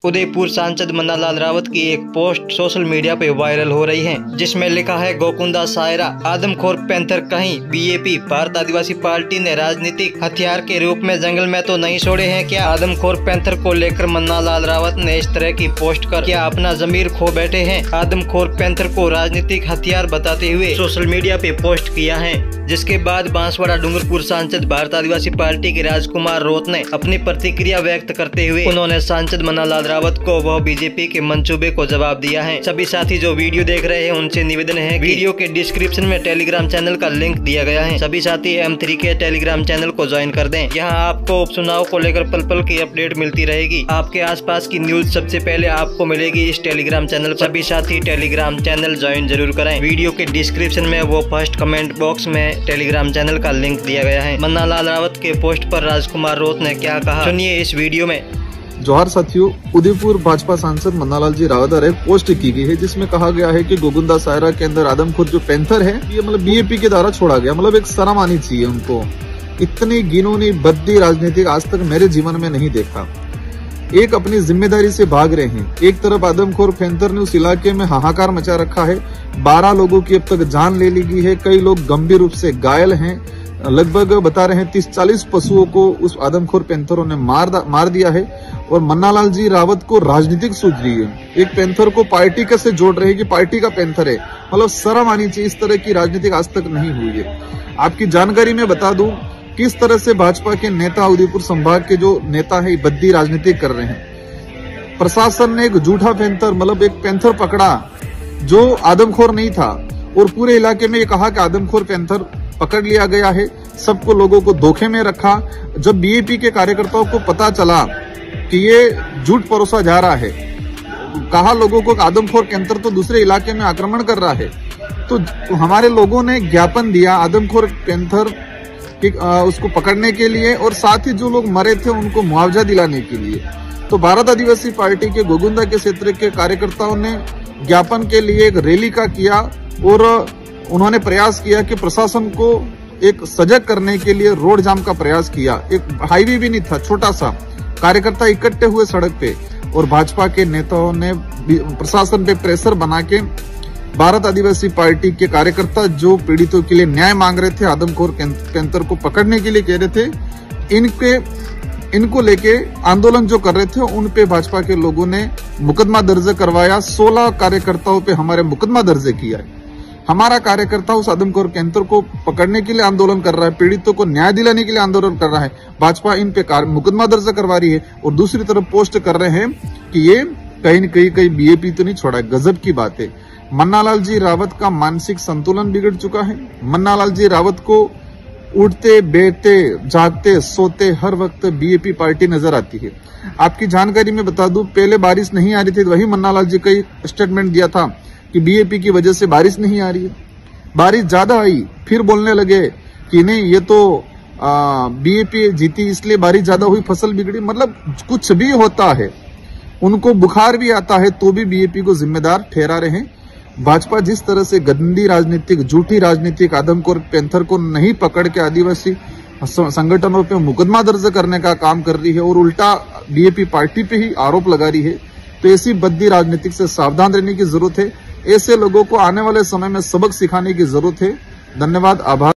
उदयपुर सांसद मन्नालाल रावत की एक पोस्ट सोशल मीडिया पे वायरल हो रही है, जिसमें लिखा है गोकुंदा सायरा आदमखोर पैंथर कहीं बीएपी भारत आदिवासी पार्टी ने राजनीतिक हथियार के रूप में जंगल में तो नहीं छोड़े हैं क्या। आदमखोर पैंथर को लेकर मन्नालाल रावत ने इस तरह की पोस्ट कर क्या अपना जमीर खो बैठे हैं। आदमखोर पैंथर को राजनीतिक हथियार बताते हुए सोशल मीडिया पे पोस्ट किया है, जिसके बाद बांसवाड़ा डूंगरपुर सांसद भारत आदिवासी पार्टी के राजकुमार रोत ने अपनी प्रतिक्रिया व्यक्त करते हुए उन्होंने सांसद मन्नालाल रावत को वह बीजेपी के मंसूबे को जवाब दिया है। सभी साथी जो वीडियो देख रहे हैं उनसे निवेदन है, वीडियो के डिस्क्रिप्शन में टेलीग्राम चैनल का लिंक दिया गया है। सभी साथी M3 के टेलीग्राम चैनल को ज्वाइन कर दें। यहाँ आपको उपचुनाव को लेकर पल पल की अपडेट मिलती रहेगी। आपके आसपास की न्यूज सबसे पहले आपको मिलेगी इस टेलीग्राम चैनल पर। सभी साथी टेलीग्राम चैनल ज्वाइन जरूर करें। वीडियो के डिस्क्रिप्शन में वो फर्स्ट कमेंट बॉक्स में टेलीग्राम चैनल का लिंक दिया गया है। मन्नालाल रावत के पोस्ट पर राजकुमार रोत ने क्या कहा, सुनिए इस वीडियो में। जोहार साथियों, उदयपुर भाजपा सांसद मन्नालाल जी रावत द्वारा एक पोस्ट की गई है, जिसमें कहा गया है कि गोकुंदा सायरा के अंदर आदमखोर जो पैंथर है ये बीएपी के द्वारा छोड़ा गया। एक शर्म आनी चाहिए उनको। इतनी गिनौनी बद्दी राजनीतिक आज तक मेरे जीवन में नहीं देखा। एक अपनी जिम्मेदारी से भाग रहे हैं। एक तरफ आदमखोर पैंथर ने उस इलाके में हाहाकार मचा रखा है। 12 लोगों की अब तक जान ले ली गई है। कई लोग गंभीर रूप से घायल हैं। लगभग बता रहे हैं 30-40 पशुओं को उस आदमखोर पैंथरों ने मार दिया है। और मन्नालाल जी रावत को राजनीतिक सूझ रही है। एक पैंथर को पार्टी कैसे जोड़ रहे हैं कि पार्टी का पैंथर है। शर्म आनी चाहिए। इस तरह की राजनीतिक आज तक नहीं हुई है। आपकी जानकारी में बता दूं किस तरह से भाजपा के नेता उदयपुर संभाग के जो नेता है बद्दी राजनीति कर रहे हैं। प्रशासन ने एक झूठा पैंथर एक पैंथर पकड़ा जो आदमखोर नहीं था, और पूरे इलाके में ये कहा कि आदमखोर पैंथर पकड़ लिया गया है। सबको लोगों को धोखे में रखा। जब बीएपी के कार्यकर्ताओं को पता चला कि ये झूठ परोसा जा रहा है, कहा लोगों को आदमखोर पैंथर तो दूसरे इलाके में आक्रमण कर रहा है, तो हमारे लोगों ने ज्ञापन दिया आदमखोर पैंथर उसको पकड़ने के लिए, और साथ ही जो लोग मरे थे उनको मुआवजा दिलाने के लिए। तो भारत आदिवासी पार्टी के गोकुंदा के क्षेत्र के कार्यकर्ताओं ने ज्ञापन के लिए एक रैली का किया, और उन्होंने प्रयास किया कि प्रशासन को एक सजग करने के लिए रोड जाम का प्रयास किया। एक हाईवे भी नहीं था, छोटा सा। कार्यकर्ता इकट्ठे हुए सड़क पे, और भाजपा के नेताओं ने प्रशासन पे प्रेशर बना के भारत आदिवासी पार्टी के कार्यकर्ता जो पीड़ितों के लिए न्याय मांग रहे थे, आदमखोर पैंथर को पकड़ने के लिए कह रहे थे, इनको लेके आंदोलन जो कर रहे थे उन पे भाजपा के लोगों ने मुकदमा दर्ज करवाया। 16 कार्यकर्ताओं पे हमारे मुकदमा दर्ज किया है। हमारा कार्यकर्ता उस आदमखोर पैंथर को पकड़ने के लिए आंदोलन कर रहा है, पीड़ितों को न्याय दिलाने के लिए आंदोलन कर रहा है। भाजपा इन पे मुकदमा दर्ज करवा रही है, और दूसरी तरफ पोस्ट कर रहे हैं कि ये कहीं न कहीं बीएपी तो नहीं छोड़ा है। गजब की बात है। मन्नालाल जी रावत का मानसिक संतुलन बिगड़ चुका है। मन्नालाल जी रावत को उठते बैठते जागते सोते हर वक्त बीएपी पार्टी नजर आती है। आपकी जानकारी में बता दूं, पहले बारिश नहीं आ रही थी, वही मन्नालाल जी कई स्टेटमेंट दिया था कि बीएपी की वजह से बारिश नहीं आ रही है। बारिश ज्यादा आई, फिर बोलने लगे कि नहीं ये तो बीएपी जीती इसलिए बारिश ज्यादा हुई, फसल बिगड़ी। कुछ भी होता है, उनको बुखार भी आता है तो भी बीएपी को जिम्मेदार ठहरा रहे हैं। भाजपा जिस तरह से गंदी राजनीतिक झूठी राजनीतिक आदमखोर पैंथर को नहीं पकड़ के आदिवासी संगठनों पे मुकदमा दर्ज करने का काम कर रही है, और उल्टा बीएपी पार्टी पे ही आरोप लगा रही है, तो ऐसी बद्दी राजनीतिक से सावधान रहने की जरूरत है। ऐसे लोगों को आने वाले समय में सबक सिखाने की जरूरत है। धन्यवाद, आभार।